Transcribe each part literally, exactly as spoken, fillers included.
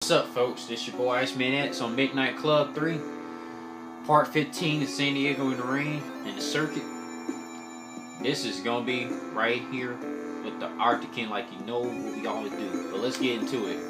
What's up, folks? This your boy Iceman X on Midnight Club three, part fifteen of San Diego in the Rain and the Circuit. This is gonna be right here with the Arctic like you know what we always do. But let's get into it.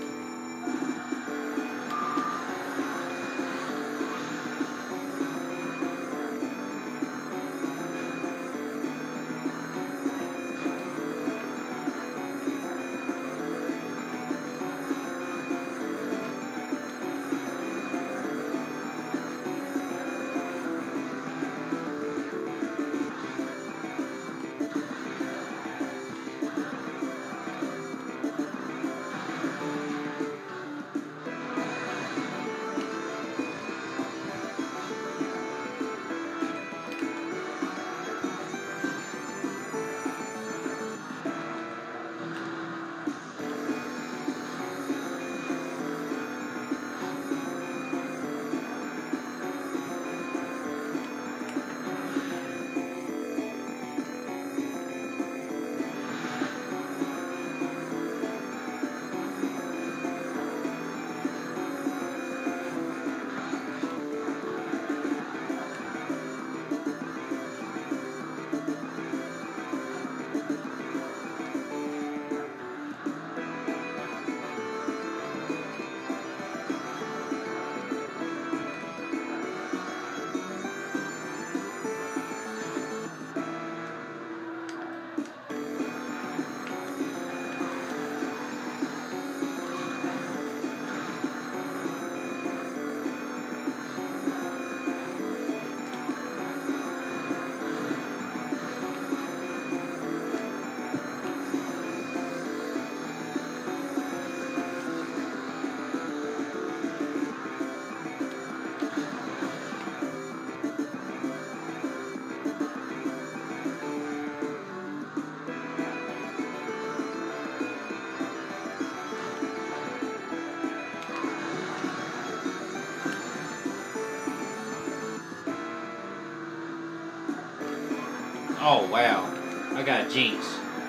Oh wow, I got jinx.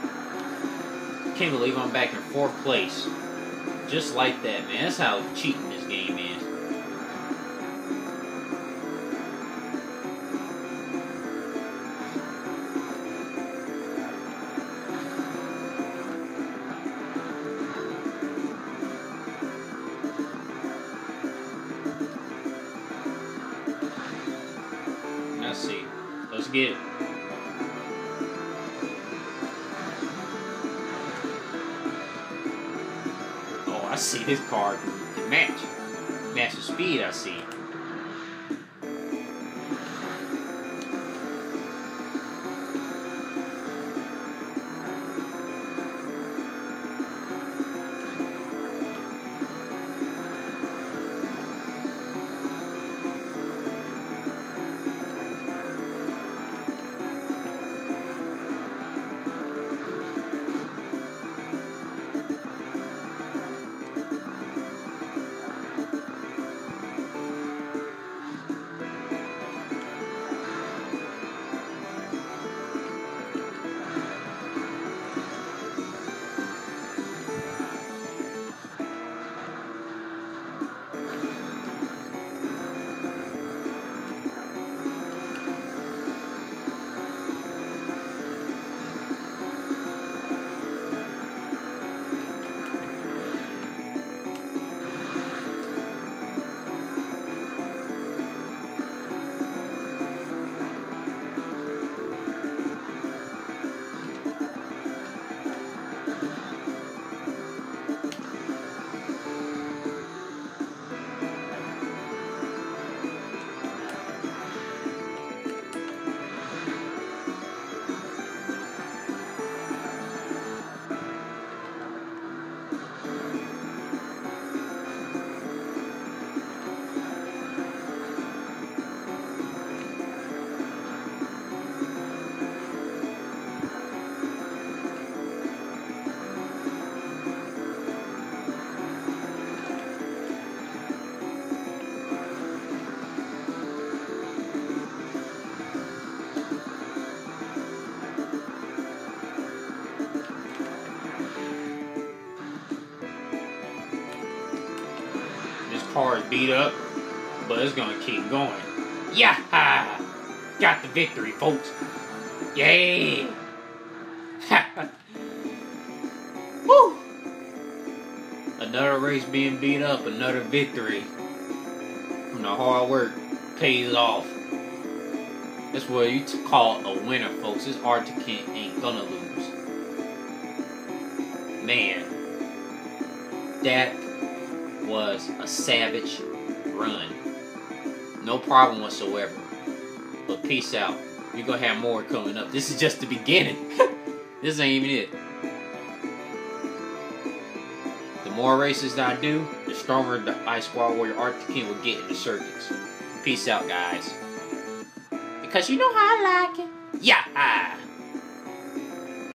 Can't believe I'm back in fourth place. Just like that, man. That's how cheating this game is. Let's see. Let's get it. I see this car can match. Match the speed I see. car is beat up, but it's gonna keep going. Yeah! Got the victory, folks. Yay! Woo! Another race being beat up, another victory. From the hard work pays off. That's what you call a winner, folks. This Arctic King ain't gonna lose. Man, that was a savage run. No problem whatsoever. But peace out. We're gonna have more coming up. This is just the beginning. This ain't even it. The more races that I do, the stronger the Ice Squad Warrior Arctic King will get in the circuits. Peace out, guys. Because you know how I like it. Yeah!